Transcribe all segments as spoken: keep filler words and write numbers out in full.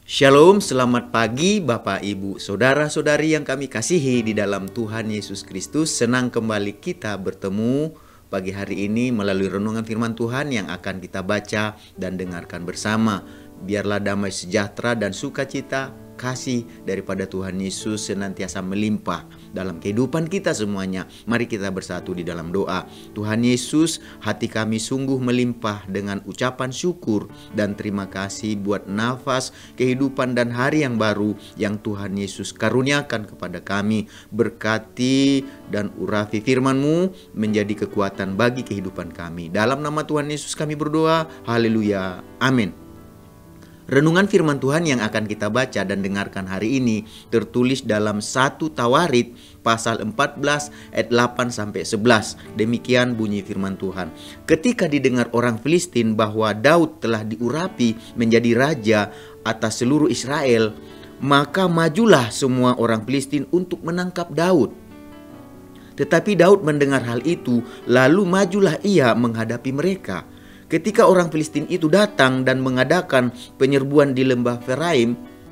Shalom, selamat pagi Bapak, Ibu, Saudara-saudari yang kami kasihi di dalam Tuhan Yesus Kristus. Senang kembali kita bertemu pagi hari ini melalui renungan firman Tuhan yang akan kita baca dan dengarkan bersama. Biarlah damai sejahtera dan sukacita, kasih daripada Tuhan Yesus senantiasa melimpah dalam kehidupan kita semuanya. Mari kita bersatu di dalam doa. Tuhan Yesus, hati kami sungguh melimpah dengan ucapan syukur dan terima kasih buat nafas, kehidupan dan hari yang baru yang Tuhan Yesus karuniakan kepada kami. Berkati dan urapi firman-Mu menjadi kekuatan bagi kehidupan kami. Dalam nama Tuhan Yesus kami berdoa. Haleluya. Amin. Renungan firman Tuhan yang akan kita baca dan dengarkan hari ini tertulis dalam satu Tawarit pasal empat belas ayat delapan sampai sebelas. Demikian bunyi firman Tuhan. Ketika didengar orang Filistin bahwa Daud telah diurapi menjadi raja atas seluruh Israel, maka majulah semua orang Filistin untuk menangkap Daud. Tetapi Daud mendengar hal itu, lalu majulah ia menghadapi mereka. Ketika orang Filistin itu datang dan mengadakan penyerbuan di lembah Refaim,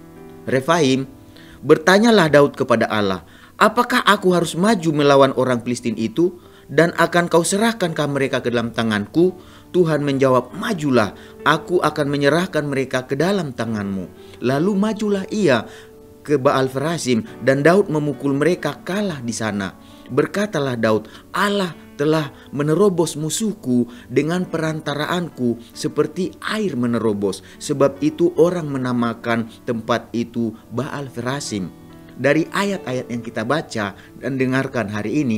Refaim, bertanyalah Daud kepada Allah, apakah aku harus maju melawan orang Filistin itu dan akan kau serahkankah mereka ke dalam tanganku? Tuhan menjawab, majulah, aku akan menyerahkan mereka ke dalam tanganmu. Lalu majulah ia ke Baal Perasim dan Daud memukul mereka kalah di sana. Berkatalah Daud, Allah telah menerobos musuhku dengan perantaraanku seperti air menerobos. Sebab itu orang menamakan tempat itu Baal Perasim. Dari ayat-ayat yang kita baca dan dengarkan hari ini,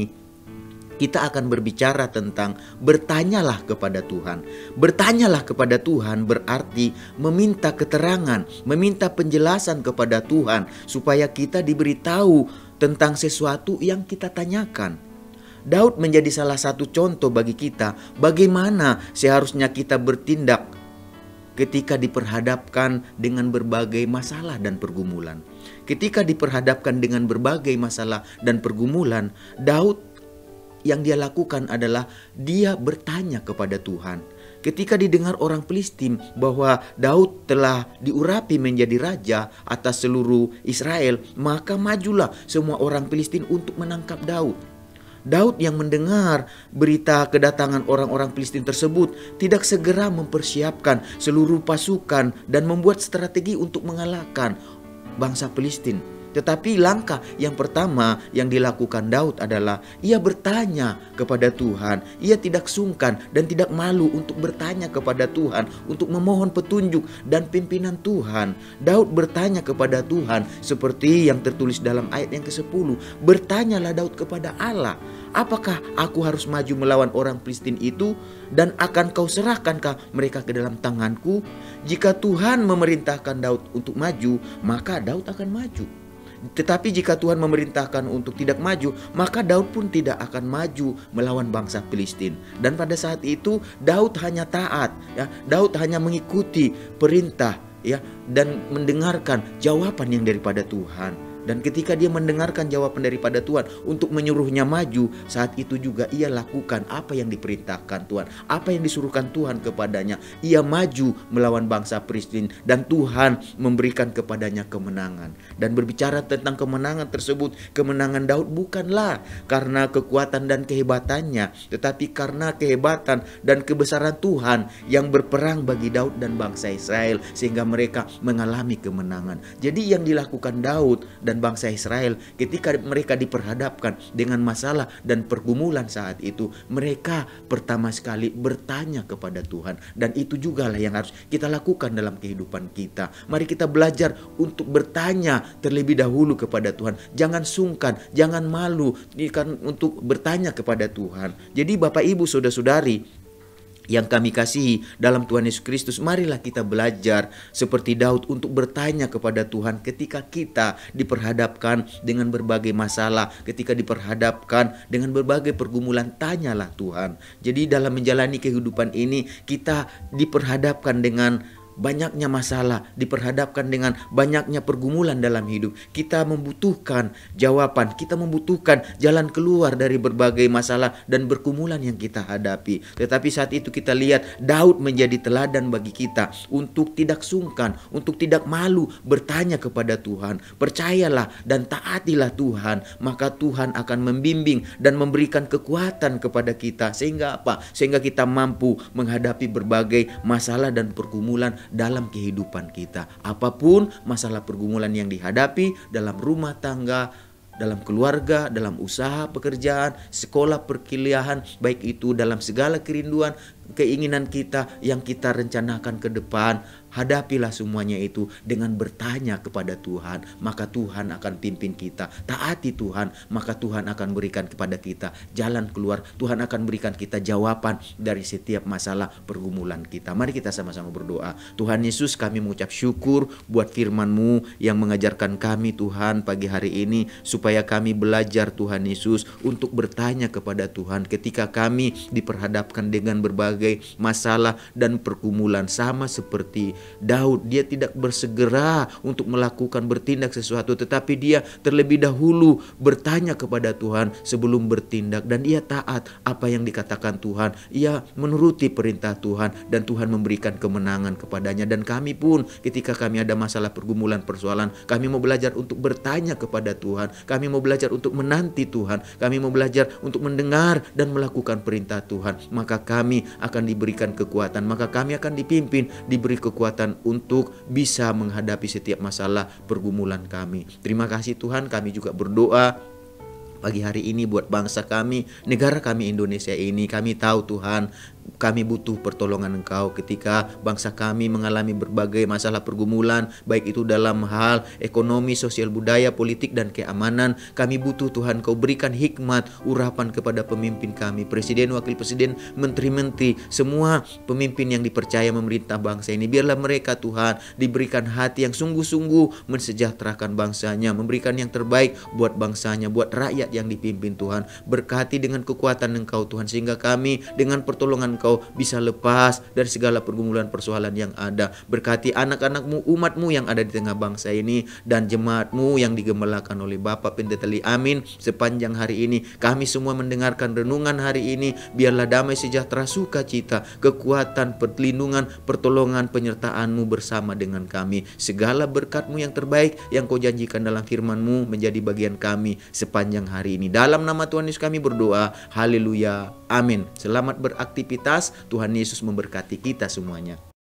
kita akan berbicara tentang bertanyalah kepada Tuhan. Bertanyalah kepada Tuhan berarti meminta keterangan, meminta penjelasan kepada Tuhan supaya kita diberitahu tentang sesuatu yang kita tanyakan. Daud menjadi salah satu contoh bagi kita bagaimana seharusnya kita bertindak ketika diperhadapkan dengan berbagai masalah dan pergumulan. Ketika diperhadapkan dengan berbagai masalah dan pergumulan, Daud yang dia lakukan adalah dia bertanya kepada Tuhan. Ketika didengar orang Filistin bahwa Daud telah diurapi menjadi raja atas seluruh Israel, maka majulah semua orang Filistin untuk menangkap Daud. Daud yang mendengar berita kedatangan orang-orang Filistin tersebut tidak segera mempersiapkan seluruh pasukan dan membuat strategi untuk mengalahkan bangsa Filistin. Tetapi langkah yang pertama yang dilakukan Daud adalah ia bertanya kepada Tuhan. Ia tidak sungkan dan tidak malu untuk bertanya kepada Tuhan, untuk memohon petunjuk dan pimpinan Tuhan. Daud bertanya kepada Tuhan seperti yang tertulis dalam ayat yang kesepuluh. Bertanyalah Daud kepada Allah, apakah aku harus maju melawan orang Filistin itu dan akan kau serahkankah mereka ke dalam tanganku? Jika Tuhan memerintahkan Daud untuk maju, maka Daud akan maju. Tetapi jika Tuhan memerintahkan untuk tidak maju, maka Daud pun tidak akan maju melawan bangsa Filistin. Dan pada saat itu Daud hanya taat, ya. Daud hanya mengikuti perintah, ya, dan mendengarkan jawaban yang daripada Tuhan. Dan ketika dia mendengarkan jawaban daripada Tuhan untuk menyuruhnya maju, saat itu juga ia lakukan apa yang diperintahkan Tuhan, apa yang disuruhkan Tuhan kepadanya. Ia maju melawan bangsa Filistin dan Tuhan memberikan kepadanya kemenangan. Dan berbicara tentang kemenangan tersebut, kemenangan Daud bukanlah karena kekuatan dan kehebatannya, tetapi karena kehebatan dan kebesaran Tuhan yang berperang bagi Daud dan bangsa Israel sehingga mereka mengalami kemenangan. Jadi yang dilakukan Daud dan dan bangsa Israel ketika mereka diperhadapkan dengan masalah dan pergumulan saat itu, mereka pertama sekali bertanya kepada Tuhan. Dan itu juga lah yang harus kita lakukan dalam kehidupan kita. Mari kita belajar untuk bertanya terlebih dahulu kepada Tuhan. Jangan sungkan, jangan malu untuk bertanya kepada Tuhan. Jadi Bapak, Ibu, Saudara-saudari yang kami kasihi dalam Tuhan Yesus Kristus, marilah kita belajar seperti Daud untuk bertanya kepada Tuhan ketika kita diperhadapkan dengan berbagai masalah, ketika diperhadapkan dengan berbagai pergumulan, tanyalah Tuhan. Jadi dalam menjalani kehidupan ini kita diperhadapkan dengan banyaknya masalah, diperhadapkan dengan banyaknya pergumulan dalam hidup, kita membutuhkan jawaban, kita membutuhkan jalan keluar dari berbagai masalah dan pergumulan yang kita hadapi. Tetapi saat itu kita lihat Daud menjadi teladan bagi kita untuk tidak sungkan, untuk tidak malu bertanya kepada Tuhan. Percayalah dan taatilah Tuhan, maka Tuhan akan membimbing dan memberikan kekuatan kepada kita. Sehingga apa? Sehingga kita mampu menghadapi berbagai masalah dan pergumulan dalam kehidupan kita. Apapun masalah pergumulan yang dihadapi dalam rumah tangga, dalam keluarga, dalam usaha, pekerjaan, sekolah, perkuliahan, baik itu dalam segala kerinduan, keinginan kita yang kita rencanakan ke depan, hadapilah semuanya itu dengan bertanya kepada Tuhan, maka Tuhan akan pimpin kita. Taati Tuhan, maka Tuhan akan berikan kepada kita jalan keluar. Tuhan akan berikan kita jawaban dari setiap masalah pergumulan kita. Mari kita sama-sama berdoa. Tuhan Yesus, kami mengucap syukur buat firman-Mu yang mengajarkan kami Tuhan pagi hari ini, supaya kami belajar Tuhan Yesus untuk bertanya kepada Tuhan ketika kami diperhadapkan dengan berbagai masalah dan pergumulan. Sama seperti Daud, dia tidak bersegera untuk melakukan bertindak sesuatu, tetapi dia terlebih dahulu bertanya kepada Tuhan sebelum bertindak, dan ia taat apa yang dikatakan Tuhan. Ia menuruti perintah Tuhan dan Tuhan memberikan kemenangan kepadanya. Dan kami pun ketika kami ada masalah, pergumulan, persoalan, kami mau belajar untuk bertanya kepada Tuhan. Kami mau belajar untuk menanti Tuhan. Kami mau belajar untuk mendengar dan melakukan perintah Tuhan. Maka kami akan diberikan kekuatan, maka kami akan dipimpin, diberi kekuatan untuk bisa menghadapi setiap masalah pergumulan kami. Terima kasih Tuhan, kami juga berdoa pagi hari ini buat bangsa kami, negara kami Indonesia ini. Kami tahu Tuhan, kami butuh pertolongan Engkau ketika bangsa kami mengalami berbagai masalah pergumulan, baik itu dalam hal ekonomi, sosial, budaya, politik, dan keamanan. Kami butuh Tuhan, Kau berikan hikmat, urapan kepada pemimpin kami, presiden, wakil presiden, menteri-menteri, semua pemimpin yang dipercaya memerintah bangsa ini. Biarlah mereka Tuhan diberikan hati yang sungguh-sungguh mensejahterakan bangsanya, memberikan yang terbaik buat bangsanya, buat rakyat yang dipimpin Tuhan. Berkati dengan kekuatan Engkau Tuhan, sehingga kami dengan pertolongan Engkau bisa lepas dari segala pergumulan persoalan yang ada. Berkati anak-anak-Mu, umat-Mu yang ada di tengah bangsa ini, dan jemaat-Mu yang digembalakan oleh Bapak Pendeta Lee. Amin. Sepanjang hari ini kami semua mendengarkan renungan hari ini, biarlah damai sejahtera, sukacita, kekuatan, perlindungan, pertolongan, penyertaan-Mu bersama dengan kami. Segala berkat-Mu yang terbaik yang Kau janjikan dalam firman-Mu menjadi bagian kami sepanjang hari ini. Dalam nama Tuhan Yesus kami berdoa. Haleluya. Amin. Selamat beraktivitas. Tuhan Yesus memberkati kita semuanya.